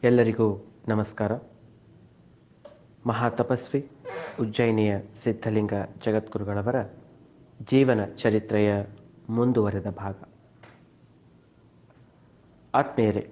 ಎಲ್ಲರಿಗೂ ನಮಸ್ಕಾರ. ಮಹಾತಪಸ್ವಿ ಉಜ್ಜಯಿನಿಯ ಸಿದ್ಧಲಿಂಗ ಜಗದ್ಗುರುಗಳವರ ಜೀವನ ಚರಿತ್ರೆಯ ಮುಂದುವರೆದ ಭಾಗ. ಆತ್ಮೀಯರೇ,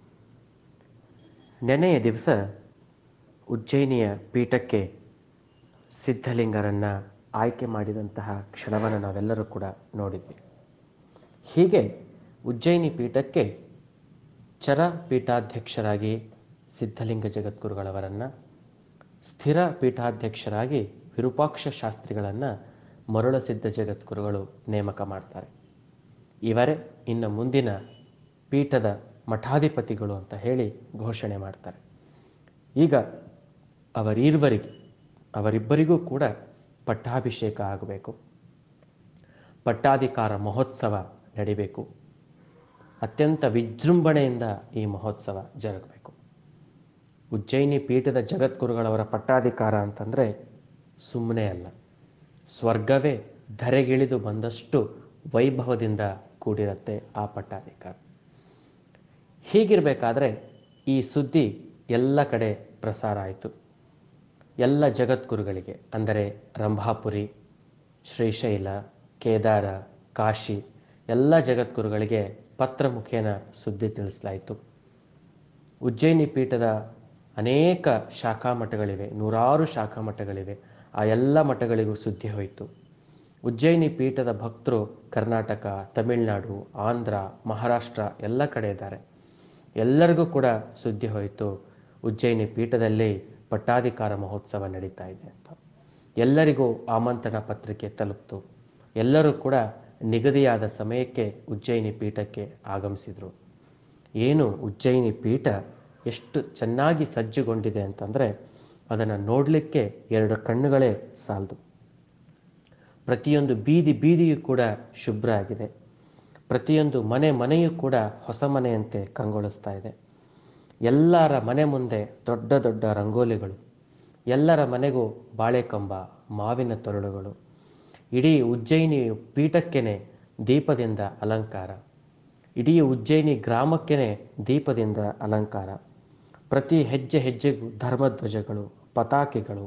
ನೆನೆಯ ದಿವಸ ಉಜ್ಜಯಿನಿಯ ಪೀಠಕ್ಕೆ ಸಿದ್ಧಲಿಂಗರನ್ನು ಆಯ್ಕೆ ಮಾಡಿದಂತಹ ಕ್ಷಣವನ್ನು ನಾವೆಲ್ಲರೂ ಕೂಡ ನೋಡಿದ್ವಿ. ಹೀಗೆ ಉಜ್ಜಯಿನಿ ಪೀಠಕ್ಕೆ ಚರ ಪೀಠಾಧ್ಯಕ್ಷರಾಗಿ ಸಿದ್ಧಲಿಂಗ ಜಗದ್ಗುರುಗಳವರನ್ನು, ಸ್ಥಿರ ಪೀಠಾಧ್ಯಕ್ಷರಾಗಿ ವಿರೂಪಾಕ್ಷ ಶಾಸ್ತ್ರಿಗಳನ್ನು ಮರುಳಸಿದ್ಧ ಜಗದ್ಗುರುಗಳು ನೇಮಕ ಮಾಡ್ತಾರೆ. ಇವರೇ ಇನ್ನು ಮುಂದಿನ ಪೀಠದ ಮಠಾಧಿಪತಿಗಳು ಅಂತ ಹೇಳಿ ಘೋಷಣೆ ಮಾಡ್ತಾರೆ. ಈಗ ಅವರಿಬ್ಬರಿಗೂ ಕೂಡ ಪಟ್ಟಾಭಿಷೇಕ ಆಗಬೇಕು, ಪಟ್ಟಾಧಿಕಾರ ಮಹೋತ್ಸವ ನಡಿಬೇಕು. ಅತ್ಯಂತ ವಿಜೃಂಭಣೆಯಿಂದ ಈ ಮಹೋತ್ಸವ ಜರುಗಬೇಕು. ಉಜ್ಜಯಿನಿ ಪೀಠದ ಜಗದ್ಗುರುಗಳವರ ಪಟ್ಟಾಧಿಕಾರ ಅಂತಂದರೆ ಸುಮ್ಮನೆ ಅಲ್ಲ, ಸ್ವರ್ಗವೇ ಧರೆಗಿಳಿದು ಬಂದಷ್ಟು ವೈಭವದಿಂದ ಕೂಡಿರುತ್ತೆ ಆ ಪಟ್ಟಾಧಿಕಾರ. ಹೀಗಿರಬೇಕಾದ್ರೆ ಈ ಸುದ್ದಿ ಎಲ್ಲ ಕಡೆ ಪ್ರಸಾರ ಆಯಿತು. ಎಲ್ಲ ಜಗದ್ಗುರುಗಳಿಗೆ, ಅಂದರೆ ರಂಭಾಪುರಿ, ಶ್ರೀಶೈಲ, ಕೇದಾರ, ಕಾಶಿ ಎಲ್ಲ ಜಗದ್ಗುರುಗಳಿಗೆ ಪತ್ರ ಮುಖೇನ ಸುದ್ದಿ ತಿಳಿಸಲಾಯಿತು. ಉಜ್ಜಯಿನಿ ಪೀಠದ ಅನೇಕ ಶಾಖಾ ಮಠಗಳಿವೆ, 100 ಶಾಖಾ ಮಠಗಳಿವೆ. ಆ ಎಲ್ಲ ಮಠಗಳಿಗೂ ಸುದ್ದಿ ಹೋಯಿತು. ಉಜ್ಜಯಿನಿ ಪೀಠದ ಭಕ್ತರು ಕರ್ನಾಟಕ, ತಮಿಳುನಾಡು, ಆಂಧ್ರ, ಮಹಾರಾಷ್ಟ್ರ ಎಲ್ಲ ಕಡೆ ಇದ್ದಾರೆ. ಎಲ್ಲರಿಗೂ ಕೂಡ ಸುದ್ದಿ ಹೋಯಿತು, ಉಜ್ಜಯಿನಿ ಪೀಠದಲ್ಲಿ ಪಟ್ಟಾಧಿಕಾರ ಮಹೋತ್ಸವ ನಡೀತಾ ಇದೆ ಅಂತ. ಎಲ್ಲರಿಗೂ ಆಮಂತ್ರಣ ಪತ್ರಿಕೆ ತಲುಪಿತು. ಎಲ್ಲರೂ ಕೂಡ ನಿಗದಿಯಾದ ಸಮಯಕ್ಕೆ ಉಜ್ಜಯಿನಿ ಪೀಠಕ್ಕೆ ಆಗಮಿಸಿದರು. ಏನು ಉಜ್ಜಯಿನಿ ಪೀಠ ಎಷ್ಟು ಚೆನ್ನಾಗಿ ಸಜ್ಜುಗೊಂಡಿದೆ ಅಂತಂದರೆ ಅದನ್ನು ನೋಡಲಿಕ್ಕೆ 2 ಕಣ್ಣುಗಳೇ ಸಾಲದು. ಪ್ರತಿಯೊಂದು ಬೀದಿಯೂ ಕೂಡ ಶುಭ್ರ ಆಗಿದೆ. ಪ್ರತಿಯೊಂದು ಮನೆಯೂ ಕೂಡ ಹೊಸ ಮನೆಯಂತೆ ಕಂಗೊಳಿಸ್ತಾ ಇದೆ. ಎಲ್ಲರ ಮನೆ ಮುಂದೆ ದೊಡ್ಡ ದೊಡ್ಡ ರಂಗೋಲಿಗಳು, ಎಲ್ಲರ ಮನೆಗೂ ಬಾಳೆಕಂಬ, ಮಾವಿನ ತೊರಳುಗಳು, ಇಡೀ ಉಜ್ಜಯಿನಿ ಪೀಠಕ್ಕೇ ದೀಪದಿಂದ ಅಲಂಕಾರ, ಇಡೀ ಉಜ್ಜಯಿನಿ ಗ್ರಾಮಕ್ಕೇ ದೀಪದಿಂದ ಅಲಂಕಾರ. ಪ್ರತಿ ಹೆಜ್ಜೆಗೂ ಧರ್ಮಧ್ವಜಗಳು, ಪತಾಕೆಗಳು,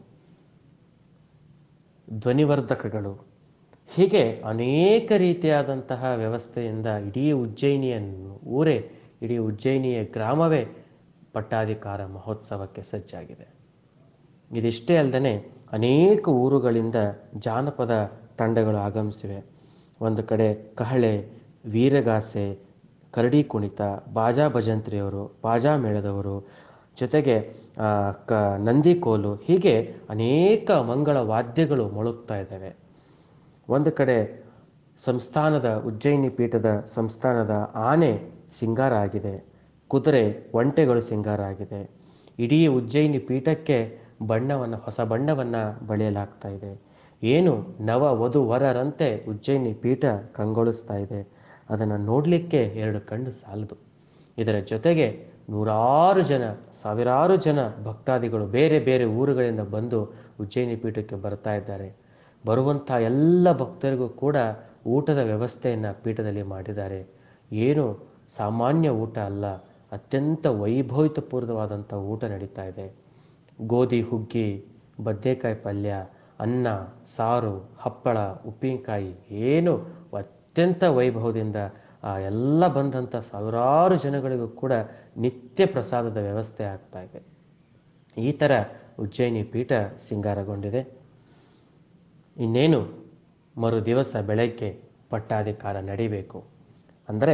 ಧ್ವನಿವರ್ಧಕಗಳು, ಹೀಗೆ ಅನೇಕ ರೀತಿಯಾದಂತಹ ವ್ಯವಸ್ಥೆಯಿಂದ ಇಡೀ ಉಜ್ಜಯಿನಿಯನ್ನು ಇಡೀ ಉಜ್ಜಯಿನಿಯ ಗ್ರಾಮವೇ ಪಟ್ಟಾಧಿಕಾರ ಮಹೋತ್ಸವಕ್ಕೆ ಸಜ್ಜಾಗಿದೆ. ಇದಿಷ್ಟೇ ಅಲ್ಲದೆ ಅನೇಕ ಊರುಗಳಿಂದ ಜಾನಪದ ತಂಡಗಳು ಆಗಮಿಸಿವೆ. ಒಂದು ಕಡೆ ಕಹಳೆ, ವೀರಗಾಸೆ, ಕರಡಿ ಕುಣಿತ, ಬಾಜಾ ಭಜಂತ್ರಿಯವರು, ಬಾಜಾ ಮೇಳದವರು, ಜೊತೆಗೆ ನಂದಿಕೋಲು, ಹೀಗೆ ಅನೇಕ ಮಂಗಳ ವಾದ್ಯಗಳು ಮೊಳಗ್ತಾ ಇದ್ದಾವೆ. ಒಂದು ಕಡೆ ಉಜ್ಜಯಿನಿ ಪೀಠದ ಸಂಸ್ಥಾನದ ಆನೆ ಸಿಂಗಾರ ಆಗಿದೆ, ಕುದುರೆ, ಒಂಟೆಗಳು ಸಿಂಗಾರ ಆಗಿದೆ. ಇಡೀ ಉಜ್ಜಯಿನಿ ಪೀಠಕ್ಕೆ ಹೊಸ ಬಣ್ಣವನ್ನು ಬಳಿಯಲಾಗ್ತಾ ಇದೆ. ಏನು ನವ ವಧು ವರರಂತೆ ಉಜ್ಜಯಿನಿ ಪೀಠ ಕಂಗೊಳಿಸ್ತಾ ಇದೆ. ಅದನ್ನು ನೋಡಲಿಕ್ಕೆ 2 ಕಣ್ಣು ಸಾಲದು. ಇದರ ಜೊತೆಗೆ 100 ಜನ, ಸಾವಿರಾರು ಜನ ಭಕ್ತಾದಿಗಳು ಬೇರೆ ಬೇರೆ ಊರುಗಳಿಂದ ಬಂದು ಉಜ್ಜಯಿನಿ ಪೀಠಕ್ಕೆ ಬರ್ತಾ ಇದ್ದಾರೆ. ಬರುವಂಥ ಎಲ್ಲ ಭಕ್ತರಿಗೂ ಕೂಡ ಊಟದ ವ್ಯವಸ್ಥೆಯನ್ನು ಪೀಠದಲ್ಲಿ ಮಾಡಿದ್ದಾರೆ. ಏನು ಸಾಮಾನ್ಯ ಊಟ ಅಲ್ಲ, ಅತ್ಯಂತ ವೈಭವಪೂರ್ಣವಾದಂಥ ಊಟ ನಡೀತಾ ಇದೆ. ಗೋಧಿ ಹುಗ್ಗಿ, ಬದನೆಕಾಯಿ ಪಲ್ಯ, ಅನ್ನ, ಸಾರು, ಹಪ್ಪಳ, ಉಪ್ಪಿನಕಾಯಿ, ಏನು ಅತ್ಯಂತ ವೈಭವದಿಂದ ಎಲ್ಲ ಬಂದಂಥ ಸಾವಿರಾರು ಜನಗಳಿಗೂ ಕೂಡ ನಿತ್ಯ ಪ್ರಸಾದದ ವ್ಯವಸ್ಥೆ ಆಗ್ತಾ ಇದೆ. ಈ ಥರ ಉಜ್ಜಯಿನಿ ಪೀಠ ಸಿಂಗಾರಗೊಂಡಿದೆ. ಇನ್ನೇನು ಮರು ದಿವಸ ಬೆಳಗ್ಗೆ ಪಟ್ಟಾಧಿಕಾರ ನಡಿಬೇಕು. ಅಂದರೆ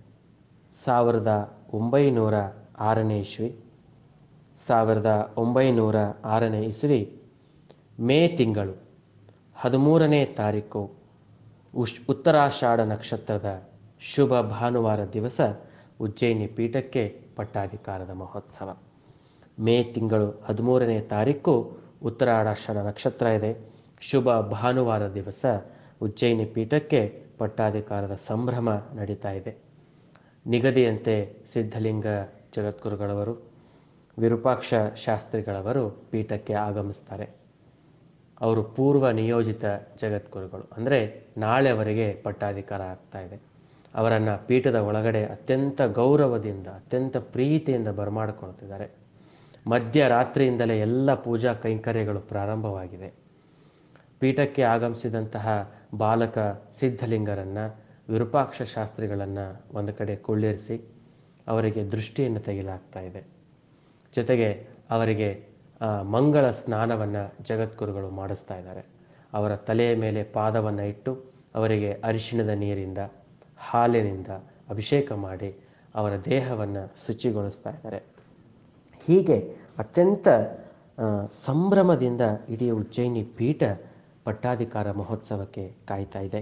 1906ನೇ ಇಸ್ವಿ 1906ನೇ ಇಸ್ವಿ ಮೇ ತಿಂಗಳು 13ನೇ ತಾರೀಕು ಉತ್ತರಾಷಾಢ ನಕ್ಷತ್ರದ ಶುಭ ಭಾನುವಾರ ದಿವಸ ಉಜ್ಜಯಿನಿ ಪೀಠಕ್ಕೆ ಪಟ್ಟಾಧಿಕಾರದ ಮಹೋತ್ಸವ. ಮೇ ತಿಂಗಳು 13ನೇ ತಾರೀಕು ಉತ್ತರಾಷಾಢ ನಕ್ಷತ್ರ ಇದೆ. ಶುಭ ಭಾನುವಾರ ದಿವಸ ಉಜ್ಜಯಿನಿ ಪೀಠಕ್ಕೆ ಪಟ್ಟಾಧಿಕಾರದ ಸಂಭ್ರಮ ನಡೀತಾ ಇದೆ. ನಿಗದಿಯಂತೆ ಸಿದ್ಧಲಿಂಗ ಜಗದ್ಗುರುಗಳವರು, ವಿರೂಪಾಕ್ಷ ಶಾಸ್ತ್ರಿಗಳವರು ಪೀಠಕ್ಕೆ ಆಗಮಿಸ್ತಾರೆ. ಅವರು ಪೂರ್ವ ನಿಯೋಜಿತ ಜಗದ್ಗುರುಗಳು, ಅಂದರೆ ನಾಳೆವರೆಗೆ ಪಟ್ಟಾಧಿಕಾರ ಆಗ್ತಾ ಇದೆ. ಅವರನ್ನು ಪೀಠದ ಒಳಗಡೆ ಅತ್ಯಂತ ಗೌರವದಿಂದ ಅತ್ಯಂತ ಪ್ರೀತಿಯಿಂದ ಬರಮಾಡಿಕೊಳ್ತಿದ್ದಾರೆ. ಮಧ್ಯರಾತ್ರಿಯಿಂದಲೇ ಎಲ್ಲ ಪೂಜಾ ಕೈಂಕರ್ಯಗಳು ಪ್ರಾರಂಭವಾಗಿದೆ. ಪೀಠಕ್ಕೆ ಆಗಮಿಸಿದಂತಹ ಬಾಲಕ ಸಿದ್ಧಲಿಂಗರನ್ನು, ವಿರೂಪಾಕ್ಷ ಶಾಸ್ತ್ರಿಗಳನ್ನು ಒಂದು ಕಡೆ ಕುಳ್ಳಿರಿಸಿ ಅವರಿಗೆ ದೃಷ್ಟಿಯನ್ನು ತೆಗೆಯಲಾಗ್ತಾ ಇದೆ. ಜೊತೆಗೆ ಅವರಿಗೆ ಮಂಗಳ ಸ್ನಾನವನ್ನು ಜಗದ್ಗುರುಗಳು ಮಾಡಿಸ್ತಾ ಇದ್ದಾರೆ. ಅವರ ತಲೆಯ ಮೇಲೆ ಪಾದವನ್ನು ಇಟ್ಟು ಅವರಿಗೆ ಅರಿಶಿಣದ ನೀರಿಂದ ಹಾಲಿನಿಂದ ಅಭಿಷೇಕ ಮಾಡಿ ಅವರ ದೇಹವನ್ನು ಶುಚಿಗೊಳಿಸ್ತಾ ಇದ್ದಾರೆ. ಹೀಗೆ ಅತ್ಯಂತ ಸಂಭ್ರಮದಿಂದ ಇಡೀ ಉಜ್ಜಯಿನಿ ಪೀಠ ಪಟ್ಟಾಧಿಕಾರ ಮಹೋತ್ಸವಕ್ಕೆ ಕಾಯ್ತಾ ಇದೆ.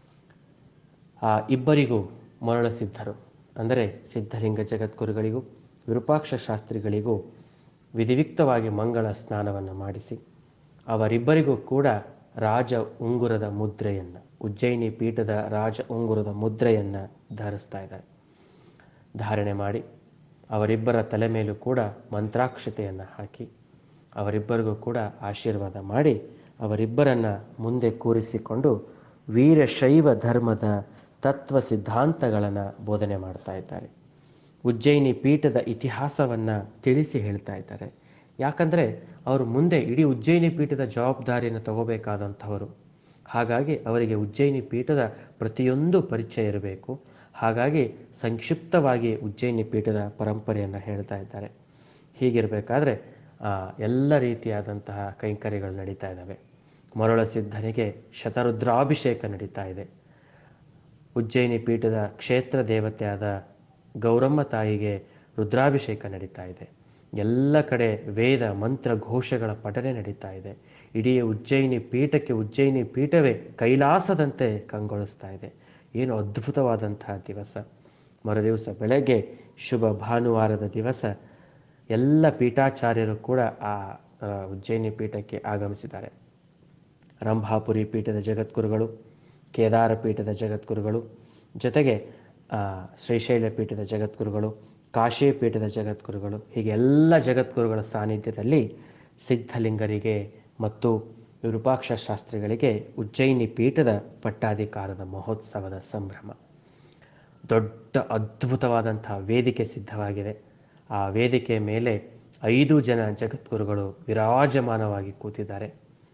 ಆ ಇಬ್ಬರಿಗೂ ಮರಳ ಸಿದ್ಧರು ಅಂದರೆ ಸಿದ್ಧಲಿಂಗ ಜಗದ್ಗುರುಗಳಿಗೂ ವಿರೂಪಾಕ್ಷ ಶಾಸ್ತ್ರಿಗಳಿಗೂ ವಿಧಿವಿಕ್ತವಾಗಿ ಮಂಗಳ ಸ್ನಾನವನ್ನು ಮಾಡಿಸಿ ಅವರಿಬ್ಬರಿಗೂ ಕೂಡ ರಾಜ ಉಂಗುರದ ಮುದ್ರೆಯನ್ನು, ಉಜ್ಜಯಿನಿ ಪೀಠದ ರಾಜ ಉಂಗುರದ ಮುದ್ರೆಯನ್ನು ಧರಿಸ್ತಾ ಇದ್ದಾರೆ. ಧಾರಣೆ ಮಾಡಿ ಅವರಿಬ್ಬರ ತಲೆ ಮೇಲೂ ಕೂಡ ಮಂತ್ರಾಕ್ಷತೆಯನ್ನು ಹಾಕಿ ಅವರಿಬ್ಬರಿಗೂ ಕೂಡ ಆಶೀರ್ವಾದ ಮಾಡಿ ಅವರಿಬ್ಬರನ್ನು ಮುಂದೆ ಕೂರಿಸಿಕೊಂಡು ವೀರಶೈವ ಧರ್ಮದ ತತ್ವ ಸಿದ್ಧಾಂತಗಳನ್ನು ಬೋಧನೆ ಮಾಡ್ತಾ ಇದ್ದಾರೆ. ಉಜ್ಜಯಿನಿ ಪೀಠದ ಇತಿಹಾಸವನ್ನು ತಿಳಿಸಿ ಹೇಳ್ತಾ ಇದ್ದಾರೆ. ಯಾಕಂದರೆ ಅವರು ಮುಂದೆ ಇಡೀ ಉಜ್ಜಯಿನಿ ಪೀಠದ ಜವಾಬ್ದಾರಿಯನ್ನು ತಗೋಬೇಕಾದಂಥವರು. ಹಾಗಾಗಿ ಅವರಿಗೆ ಉಜ್ಜಯಿನಿ ಪೀಠದ ಪ್ರತಿಯೊಂದು ಪರಿಚಯ ಇರಬೇಕು. ಹಾಗಾಗಿ ಸಂಕ್ಷಿಪ್ತವಾಗಿ ಉಜ್ಜಯಿನಿ ಪೀಠದ ಪರಂಪರೆಯನ್ನು ಹೇಳ್ತಾ ಇದ್ದಾರೆ. ಹೀಗಿರಬೇಕಾದ್ರೆ ಎಲ್ಲ ರೀತಿಯಾದಂತಹ ಕೈಂಕರ್ಯಗಳು ನಡೀತಾ ಇದ್ದಾವೆ. ಮರುಳ ಸಿದ್ಧನಿಗೆ ಶತರುದ್ರಾಭಿಷೇಕ ನಡೀತಾ ಇದೆ. ಉಜ್ಜಯಿನಿ ಪೀಠದ ಕ್ಷೇತ್ರ ದೇವತೆಯಾದ ಗೌರಮ್ಮ ತಾಯಿಗೆ ರುದ್ರಾಭಿಷೇಕ ನಡೀತಾ ಇದೆ. ಎಲ್ಲ ಕಡೆ ವೇದ ಮಂತ್ರ ಘೋಷಗಳ ಪಠನೆ ನಡೀತಾ ಇದೆ. ಇಡೀ ಉಜ್ಜಯಿನಿ ಪೀಠಕ್ಕೆ ಉಜ್ಜಯಿನಿ ಪೀಠವೇ ಕೈಲಾಸದಂತೆ ಕಂಗೊಳಿಸ್ತಾ ಇದೆ. ಏನು ಅದ್ಭುತವಾದಂತಹ ದಿವಸ. ಮರುದಿವಸ ಬೆಳಗ್ಗೆ ಶುಭ ಭಾನುವಾರದ ದಿವಸ ಎಲ್ಲ ಪೀಠಾಚಾರ್ಯರು ಕೂಡ ಆ ಉಜ್ಜಯಿನಿ ಪೀಠಕ್ಕೆ ಆಗಮಿಸಿದ್ದಾರೆ. ರಂಭಾಪುರಿ ಪೀಠದ ಜಗದ್ಗುರುಗಳು, ಕೇದಾರ ಪೀಠದ ಜಗದ್ಗುರುಗಳು, ಜೊತೆಗೆ ಶ್ರೀಶೈಲ ಪೀಠದ ಜಗದ್ಗುರುಗಳು, ಕಾಶಿ ಪೀಠದ ಜಗದ್ಗುರುಗಳು, ಹೀಗೆ ಎಲ್ಲ ಜಗದ್ಗುರುಗಳ ಸಾನ್ನಿಧ್ಯದಲ್ಲಿ ಸಿದ್ಧಲಿಂಗರಿಗೆ ಮತ್ತು ವಿರೂಪಾಕ್ಷ ಶಾಸ್ತ್ರಿಗಳಿಗೆ ಉಜ್ಜಯಿನಿ ಪೀಠದ ಪಟ್ಟಾಧಿಕಾರದ ಮಹೋತ್ಸವದ ಸಂಭ್ರಮ. ದೊಡ್ಡ ಅದ್ಭುತವಾದಂತಹ ವೇದಿಕೆ ಸಿದ್ಧವಾಗಿದೆ. ಆ ವೇದಿಕೆ ಮೇಲೆ 5 ಜನ ಜಗದ್ಗುರುಗಳು ವಿರಾಜಮಾನವಾಗಿ ಕೂತಿದ್ದಾರೆ.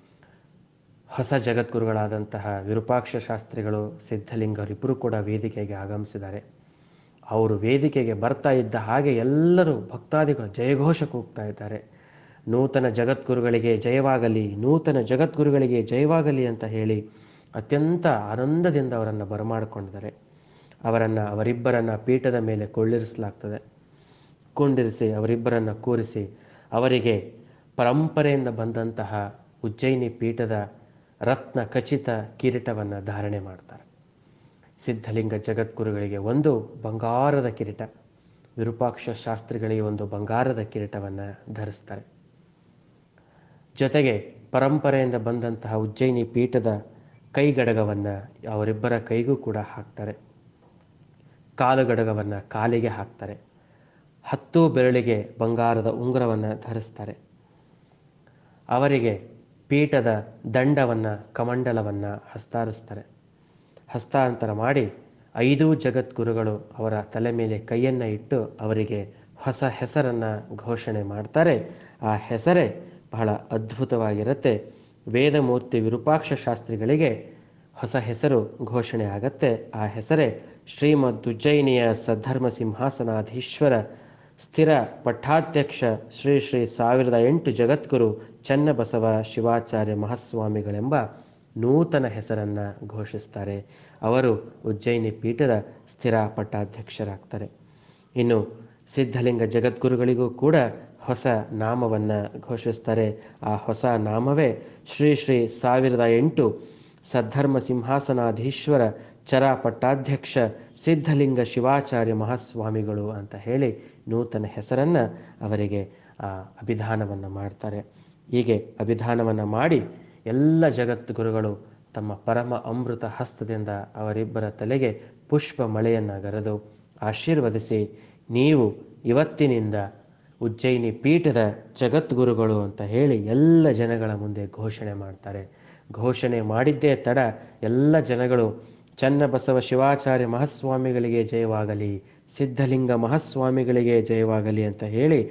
ಹೊಸ ಜಗದ್ಗುರುಗಳಾದಂತಹ ವಿರೂಪಾಕ್ಷ ಶಾಸ್ತ್ರಿಗಳು, ಸಿದ್ಧಲಿಂಗರಿಬ್ಬರು ಕೂಡ ವೇದಿಕೆಗೆ ಆಗಮಿಸಿದ್ದಾರೆ. ಅವರು ವೇದಿಕೆಗೆ ಬರ್ತಾ ಇದ್ದ ಹಾಗೆ ಎಲ್ಲರೂ ಭಕ್ತಾದಿಗಳು ಜಯಘೋಷ ಕೂಗ್ತಾ ಇದ್ದಾರೆ. ನೂತನ ಜಗದ್ಗುರುಗಳಿಗೆ ಜಯವಾಗಲಿ, ನೂತನ ಜಗದ್ಗುರುಗಳಿಗೆ ಜಯವಾಗಲಿ ಅಂತ ಹೇಳಿ ಅತ್ಯಂತ ಆನಂದದಿಂದ ಅವರನ್ನು ಬರಮಾಡಿಕೊಂಡಿದ್ದಾರೆ. ಅವರಿಬ್ಬರನ್ನು ಪೀಠದ ಮೇಲೆ ಕುಳ್ಳಿರಿಸಿ ಅವರಿಬ್ಬರನ್ನು ಕೂರಿಸಿ ಅವರಿಗೆ ಪರಂಪರೆಯಿಂದ ಬಂದಂತಹ ಉಜ್ಜಯಿನಿ ಪೀಠದ ರತ್ನ ಖಚಿತ ಕಿರೀಟವನ್ನು ಧಾರಣೆ ಮಾಡ್ತಾರೆ. ಸಿದ್ಧಲಿಂಗ ಜಗದ್ಗುರುಗಳಿಗೆ ಒಂದು ಬಂಗಾರದ ಕಿರೀಟ, ವಿರೂಪಾಕ್ಷ ಶಾಸ್ತ್ರಿಗಳಿಗೆ ಒಂದು ಬಂಗಾರದ ಕಿರೀಟವನ್ನು ಧರಿಸ್ತಾರೆ. ಜೊತೆಗೆ ಪರಂಪರೆಯಿಂದ ಬಂದಂತಹ ಉಜ್ಜಯಿನಿ ಪೀಠದ ಕೈಗಡಗವನ್ನು ಅವರಿಬ್ಬರ ಕೈಗೂ ಕೂಡ ಹಾಕ್ತಾರೆ. ಕಾಲುಗಡಗವನ್ನು ಕಾಲಿಗೆ ಹಾಕ್ತಾರೆ. 10 ಬೆರಳಿಗೆ ಬಂಗಾರದ ಉಂಗುರವನ್ನು ಧರಿಸ್ತಾರೆ. ಅವರಿಗೆ ಪೀಠದ ದಂಡವನ್ನು, ಕಮಂಡಲವನ್ನು ಹಸ್ತಾಂತರ ಮಾಡಿ 5 ಜಗದ್ಗುರುಗಳು ಅವರ ತಲೆ ಮೇಲೆ ಕೈಯನ್ನು ಇಟ್ಟು ಅವರಿಗೆ ಹೊಸ ಹೆಸರನ್ನು ಘೋಷಣೆ ಮಾಡ್ತಾರೆ. ಆ ಹೆಸರೇ ಬಹಳ ಅದ್ಭುತವಾಗಿರುತ್ತೆ. ವೇದಮೂರ್ತಿ ವಿರೂಪಾಕ್ಷ ಶಾಸ್ತ್ರಿಗಳಿಗೆ ಹೊಸ ಹೆಸರು ಘೋಷಣೆ ಆಗತ್ತೆ. ಆ ಹೆಸರೇ ಶ್ರೀಮದ್ ಉಜ್ಜಯಿನಿಯ ಸದ್ಧರ್ಮ ಸಿಂಹಾಸನಾಧೀಶ್ವರ ಸ್ಥಿರ ಪಟ್ಟಾಧ್ಯಕ್ಷ ಶ್ರೀ 1008 ಜಗದ್ಗುರು ಚನ್ನಬಸವ ಶಿವಾಚಾರ್ಯ ಮಹಾಸ್ವಾಮಿಗಳೆಂಬ ನೂತನ ಹೆಸರನ್ನು ಘೋಷಿಸ್ತಾರೆ. ಅವರು ಉಜ್ಜಯಿನಿ ಪೀಠದ ಸ್ಥಿರ ಪಟ್ಟಾಧ್ಯಕ್ಷರಾಗ್ತಾರೆ. ಇನ್ನು ಸಿದ್ಧಲಿಂಗ ಜಗದ್ಗುರುಗಳಿಗೂ ಕೂಡ ಹೊಸ ನಾಮವನ್ನು ಘೋಷಿಸ್ತಾರೆ. ಆ ಹೊಸ ನಾಮವೇ ಶ್ರೀ 1008 ಸದ್ಧರ್ಮ ಸಿಂಹಾಸನಾಧೀಶ್ವರ ಚರ ಪಟ್ಟಾಧ್ಯಕ್ಷ ಸಿದ್ಧಲಿಂಗ ಶಿವಾಚಾರ್ಯ ಮಹಾಸ್ವಾಮಿಗಳು ಅಂತ ಹೇಳಿ ನೂತನ ಹೆಸರನ್ನು ಅವರಿಗೆ ಅಭಿಧಾನವನ್ನು ಮಾಡ್ತಾರೆ. ಹೀಗೆ ಅಭಿಧಾನವನ್ನು ಮಾಡಿ ಎಲ್ಲ ಜಗದ್ಗುರುಗಳು ತಮ್ಮ ಪರಮ ಅಮೃತ ಹಸ್ತದಿಂದ ಅವರಿಬ್ಬರ ತಲೆಗೆ ಪುಷ್ಪ ಮಳೆಯನ್ನು ಗರೆದು ಆಶೀರ್ವದಿಸಿ, ನೀವು ಇವತ್ತಿನಿಂದ ಉಜ್ಜಯಿನಿ ಪೀಠದ ಜಗದ್ಗುರುಗಳು ಅಂತ ಹೇಳಿ ಎಲ್ಲ ಜನಗಳ ಮುಂದೆ ಘೋಷಣೆ ಮಾಡ್ತಾರೆ. ಘೋಷಣೆ ಮಾಡಿದ್ದೇ ತಡ ಎಲ್ಲ ಜನಗಳು ಚನ್ನಬಸವ ಶಿವಾಚಾರ್ಯ ಮಹಾಸ್ವಾಮಿಗಳಿಗೆ ಜಯವಾಗಲಿ, ಸಿದ್ಧಲಿಂಗ ಮಹಾಸ್ವಾಮಿಗಳಿಗೆ ಜಯವಾಗಲಿ ಅಂತ ಹೇಳಿ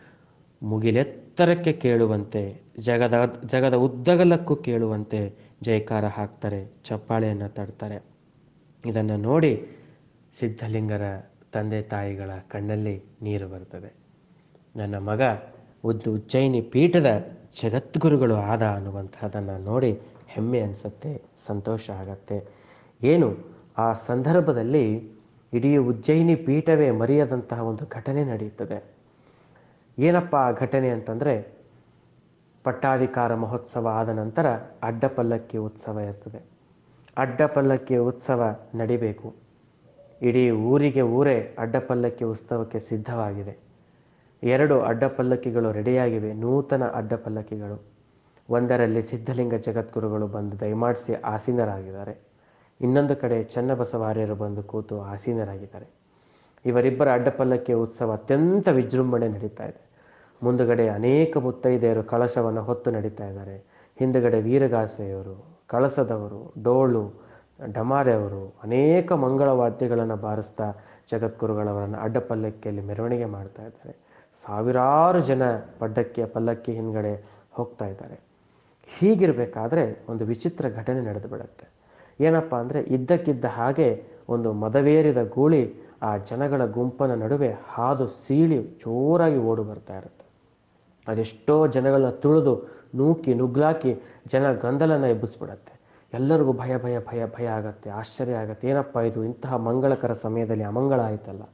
ಮುಗಿಲೆತ್ತರಕ್ಕೆ ಕೇಳುವಂತೆ, ಜಗದ ಉದ್ದಗಲಕ್ಕೂ ಕೇಳುವಂತೆ ಜಯಕಾರ ಹಾಕ್ತಾರೆ, ಚಪ್ಪಾಳೆಯನ್ನು ತಡ್ತಾರೆ. ಇದನ್ನು ನೋಡಿ ಸಿದ್ಧಲಿಂಗರ ತಂದೆ ತಾಯಿಗಳ ಕಣ್ಣಲ್ಲಿ ನೀರು ಬರ್ತದೆ. ನನ್ನ ಮಗ ಉಜ್ಜಯಿನಿ ಪೀಠದ ಜಗದ್ಗುರುಗಳು ಆದ ಅನ್ನುವಂಥದ್ದನ್ನು ನೋಡಿ ಹೆಮ್ಮೆ ಅನಿಸುತ್ತೆ, ಸಂತೋಷ ಆಗತ್ತೆ. ಏನು ಆ ಸಂದರ್ಭದಲ್ಲಿ ಇಡೀ ಉಜ್ಜಯಿನಿ ಪೀಠವೇ ಮರೆಯದಂತಹ ಒಂದು ಘಟನೆ ನಡೆಯುತ್ತದೆ. ಏನಪ್ಪ ಆ ಘಟನೆ ಅಂತಂದರೆ, ಪಟ್ಟಾಧಿಕಾರ ಮಹೋತ್ಸವ ಆದ ನಂತರ ಅಡ್ಡಪಲ್ಲಕ್ಕಿ ಉತ್ಸವ ಇರ್ತದೆ. ಅಡ್ಡಪಲ್ಲಕ್ಕಿ ಉತ್ಸವ ನಡಿಬೇಕು. ಇಡೀ ಊರೇ ಅಡ್ಡಪಲ್ಲಕ್ಕಿ ಉತ್ಸವಕ್ಕೆ ಸಿದ್ಧವಾಗಿದೆ. 2 ಅಡ್ಡಪಲ್ಲಕ್ಕಿಗಳು ರೆಡಿಯಾಗಿವೆ, ನೂತನ ಅಡ್ಡಪಲ್ಲಕ್ಕಿಗಳು. ಒಂದರಲ್ಲಿ ಸಿದ್ಧಲಿಂಗ ಜಗದ್ಗುರುಗಳು ಬಂದು ದಯಮಾಡಿಸಿ ಆಸೀನರಾಗಿದ್ದಾರೆ. ಇನ್ನೊಂದು ಕಡೆ ಚನ್ನಬಸವಾರ್ಯರು ಬಂದು ಕೂತು ಆಸೀನರಾಗಿದ್ದಾರೆ. ಇವರಿಬ್ಬರ ಅಡ್ಡಪಲ್ಲಕ್ಕಿ ಉತ್ಸವ ಅತ್ಯಂತ ವಿಜೃಂಭಣೆ ನಡೀತಾ ಇದೆ. ಮುಂದುಗಡೆ ಅನೇಕ ಮುತ್ತೈದೆಯರು ಕಳಶವನ್ನು ಹೊತ್ತು ನಡೀತಾ ಇದ್ದಾರೆ. ಹಿಂದುಗಡೆ ವೀರಗಾಸೆಯವರು, ಕಳಸದವರು, ಡೋಳು ಡಮಾರೆಯವರು ಅನೇಕ ಮಂಗಳವಾದ್ಯಗಳನ್ನು ಬಾರಿಸ್ತಾ ಜಗದ್ಗುರುಗಳವರನ್ನು ಅಡ್ಡಪಲ್ಲಕ್ಕಿಯಲ್ಲಿ ಮೆರವಣಿಗೆ ಮಾಡ್ತಾ ಇದ್ದಾರೆ. ಸಾವಿರಾರು ಜನ ಪಲ್ಲಕ್ಕಿ ಹಿಂದ್ಗಡೆ ಹೋಗ್ತಾ ಇದ್ದಾರೆ. ಹೀಗಿರಬೇಕಾದ್ರೆ ಒಂದು ವಿಚಿತ್ರ ಘಟನೆ ನಡೆದು ಬಿಡುತ್ತೆ. ಏನಪ್ಪ ಅಂದರೆ, ಇದ್ದಕ್ಕಿದ್ದ ಹಾಗೆ ಒಂದು ಮದವೇರಿದ ಗೂಳಿ ಆ ಜನಗಳ ಗುಂಪನ ನಡುವೆ ಹಾದು ಸೀಳಿ ಜೋರಾಗಿ ಓಡು ಬರ್ತಾ ಇರುತ್ತೆ. ಅದೆಷ್ಟೋ ಜನಗಳನ್ನ ತುಳಿದು ನುಗ್ಲಾಕಿ ಜನ ಗಂದಲನ ಎಬ್ಬಿಸ್ಬಿಡತ್ತೆ. ಎಲ್ಲರಿಗೂ ಭಯ ಭಯ ಭಯ ಭಯ ಆಗತ್ತೆ, ಆಶ್ಚರ್ಯ ಆಗತ್ತೆ. ಏನಪ್ಪ ಇದು, ಇಂತಹ ಮಂಗಳಕರ ಸಮಯದಲ್ಲಿ ಅಮಂಗಳ ಆಯ್ತಲ್ಲ.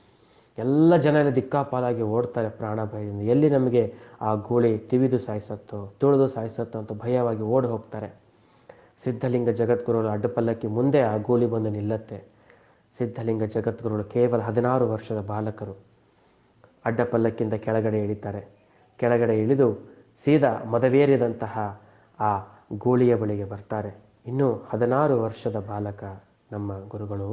ಎಲ್ಲ ಜನ ದಿಕ್ಕಾಪಾಲಾಗಿ ಓಡ್ತಾರೆ ಪ್ರಾಣ ಭಯದಿಂದ. ಎಲ್ಲಿ ನಮಗೆ ಆ ಗೂಳಿ ತಿವಿದು ಸಾಯಿಸತ್ತೋ, ತುಳಿದು ಸಾಯಿಸತ್ತೋ ಅಂತ ಭಯವಾಗಿ ಓಡಿ ಹೋಗ್ತಾರೆ. ಸಿದ್ಧಲಿಂಗ ಜಗದ್ಗುರುಗಳು ಅಡ್ಡಪಲ್ಲಕ್ಕಿ ಮುಂದೆ ಆ ಗೂಳಿ ಬಂದು ನಿಲ್ಲತ್ತೆ. ಸಿದ್ಧಲಿಂಗ ಜಗದ್ಗುರುಗಳು ಕೇವಲ 16 ವರ್ಷದ ಬಾಲಕರು. ಅಡ್ಡಪಲ್ಲಕ್ಕಿಂದ ಕೆಳಗಡೆ ಇಳಿತಾರೆ. ಕೆಳಗಡೆ ಇಳಿದು ಸೀದಾ ಮದವೇರಿದಂತಹ ಆ ಗೂಳಿಯ ಬಳಿಗೆ ಬರ್ತಾರೆ. ಇನ್ನೂ 16 ವರ್ಷದ ಬಾಲಕ ನಮ್ಮ ಗುರುಗಳು.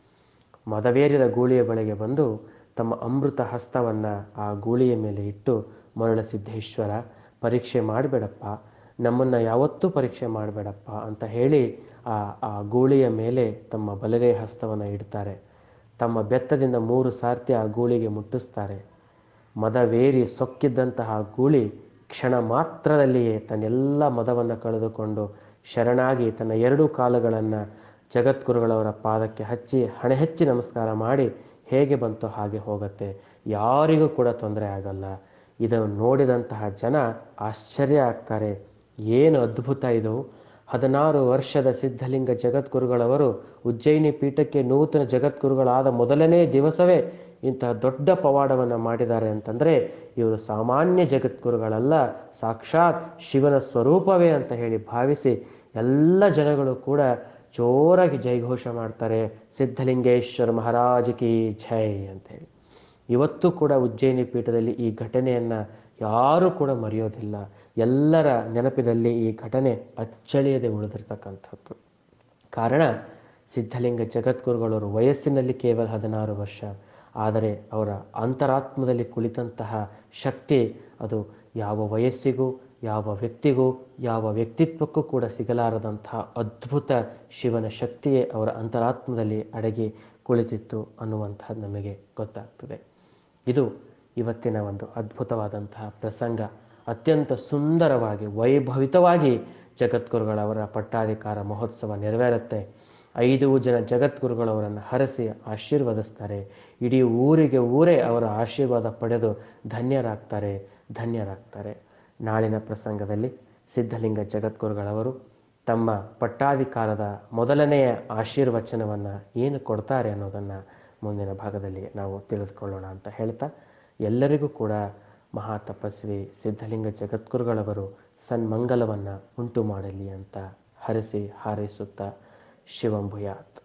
ಮದವೇರಿದ ಗೂಳಿಯ ಬಳಿಗೆ ಬಂದು ತಮ್ಮ ಅಮೃತ ಹಸ್ತವನ್ನು ಆ ಗೂಳಿಯ ಮೇಲೆ ಇಟ್ಟು, ಮರಳ ಸಿದ್ದೇಶ್ವರ, ಪರೀಕ್ಷೆ ಮಾಡಬೇಡಪ್ಪ, ನಮ್ಮನ್ನು ಯಾವತ್ತೂ ಪರೀಕ್ಷೆ ಮಾಡಬೇಡಪ್ಪ ಅಂತ ಹೇಳಿ ಆ ಗೂಳಿಯ ಮೇಲೆ ತಮ್ಮ ಬಲಗೈ ಹಸ್ತವನ್ನು ಇಡ್ತಾರೆ. ತಮ್ಮ ಬೆತ್ತದಿಂದ 3 ಸಾರ್ತಿ ಆ ಗೂಳಿಗೆ ಮುಟ್ಟಿಸ್ತಾರೆ. ಮದವೇರಿ ಸೊಕ್ಕಿದ್ದಂತಹ ಗೂಳಿ ಕ್ಷಣ ಮಾತ್ರದಲ್ಲಿಯೇ ತನ್ನೆಲ್ಲ ಮದವನ್ನು ಕಳೆದುಕೊಂಡು ಶರಣಾಗಿ ತನ್ನ 2 ಕಾಲುಗಳನ್ನು ಜಗದ್ಗುರುಗಳವರ ಪಾದಕ್ಕೆ ಹಚ್ಚಿ ಹಣೆ ಹೆಚ್ಚಿ ನಮಸ್ಕಾರ ಮಾಡಿ ಹೇಗೆ ಬಂತೋ ಹಾಗೆ ಹೋಗುತ್ತೆ. ಯಾರಿಗೂ ಕೂಡ ತೊಂದರೆ ಆಗಲ್ಲ. ಇದನ್ನು ನೋಡಿದಂತಹ ಜನ ಆಶ್ಚರ್ಯ ಆಗ್ತಾರೆ. ಏನು ಅದ್ಭುತ ಇದು! 16 ವರ್ಷದ ಸಿದ್ಧಲಿಂಗ ಜಗದ್ಗುರುಗಳವರು ಉಜ್ಜಯಿನಿ ಪೀಠಕ್ಕೆ ನೂತನ ಜಗದ್ಗುರುಗಳಾದ ಮೊದಲನೇ ದಿವಸವೇ ಇಂತಹ ದೊಡ್ಡ ಪವಾಡವನ್ನು ಮಾಡಿದ್ದಾರೆ ಅಂತಂದರೆ, ಇವರು ಸಾಮಾನ್ಯ ಜಗದ್ಗುರುಗಳಲ್ಲ, ಸಾಕ್ಷಾತ್ ಶಿವನ ಸ್ವರೂಪವೇ ಅಂತ ಹೇಳಿ ಭಾವಿಸಿ ಎಲ್ಲ ಜನಗಳು ಕೂಡ ಜೋರಾಗಿ ಜಯಘೋಷ ಮಾಡ್ತಾರೆ, ಸಿದ್ಧಲಿಂಗೇಶ್ವರ ಮಹಾರಾಜ್ ಕಿ ಜೈ ಅಂತೇಳಿ. ಇವತ್ತು ಕೂಡ ಉಜ್ಜಯಿನಿ ಪೀಠದಲ್ಲಿ ಈ ಘಟನೆಯನ್ನು ಯಾರೂ ಕೂಡ ಮರೆಯೋದಿಲ್ಲ. ಎಲ್ಲರ ನೆನಪಿನಲ್ಲಿ ಈ ಘಟನೆ ಅಚ್ಚಳಿಯದೆ ಉಳಿದಿರ್ತಕ್ಕಂಥದ್ದು. ಕಾರಣ, ಸಿದ್ಧಲಿಂಗ ಜಗದ್ಗುರುಗಳವರು ವಯಸ್ಸಿನಲ್ಲಿ ಕೇವಲ 16 ವರ್ಷ, ಆದರೆ ಅವರ ಅಂತರಾತ್ಮದಲ್ಲಿ ಕುಳಿತಂತಹ ಶಕ್ತಿ ಅದು ಯಾವ ವಯಸ್ಸಿಗೂ, ಯಾವ ವ್ಯಕ್ತಿಗೂ, ಯಾವ ವ್ಯಕ್ತಿತ್ವಕ್ಕೂ ಕೂಡ ಸಿಗಲಾರದಂತಹ ಅದ್ಭುತ ಶಿವನ ಶಕ್ತಿಯೇ ಅವರ ಅಂತರಾತ್ಮದಲ್ಲಿ ಅಡಗಿ ಕುಳಿತಿತ್ತು ಅನ್ನುವಂಥದ್ದು ನಮಗೆ ಗೊತ್ತಾಗ್ತದೆ. ಇದು ಇವತ್ತಿನ ಒಂದು ಅದ್ಭುತವಾದಂತಹ ಪ್ರಸಂಗ. ಅತ್ಯಂತ ಸುಂದರವಾಗಿ ವೈಭವಿತವಾಗಿ ಜಗದ್ಗುರುಗಳವರ ಪಟ್ಟಾಧಿಕಾರ ಮಹೋತ್ಸವ ನೆರವೇರುತ್ತೆ. 5 ಜನ ಜಗದ್ಗುರುಗಳವರನ್ನು ಹರಸಿ ಆಶೀರ್ವದಿಸ್ತಾರೆ. ಇಡೀ ಊರೇ ಅವರ ಆಶೀರ್ವಾದ ಪಡೆದು ಧನ್ಯರಾಗ್ತಾರೆ. ನಾಳಿನ ಪ್ರಸಂಗದಲ್ಲಿ ಸಿದ್ಧಲಿಂಗ ಜಗದ್ಗುರುಗಳವರು ತಮ್ಮ ಪಟ್ಟಾಧಿಕಾರದ ಮೊದಲನೆಯ ಆಶೀರ್ವಚನವನ್ನು ಏನು ಕೊಡ್ತಾರೆ ಅನ್ನೋದನ್ನು ಮುಂದಿನ ಭಾಗದಲ್ಲಿ ನಾವು ತಿಳಿದುಕೊಳ್ಳೋಣ ಅಂತ ಹೇಳ್ತಾ, ಎಲ್ಲರಿಗೂ ಕೂಡ ಮಹಾ ತಪಸ್ವಿ ಸಿದ್ಧಲಿಂಗ ಜಗದ್ಗುರುಗಳವರು ಸನ್ಮಂಗಲವನ್ನು ಉಂಟು ಮಾಡಲಿ ಅಂತ ಹರಸಿ ಹಾರೈಸುತ್ತಾ ಶಿವಂಭುಯಾತ್.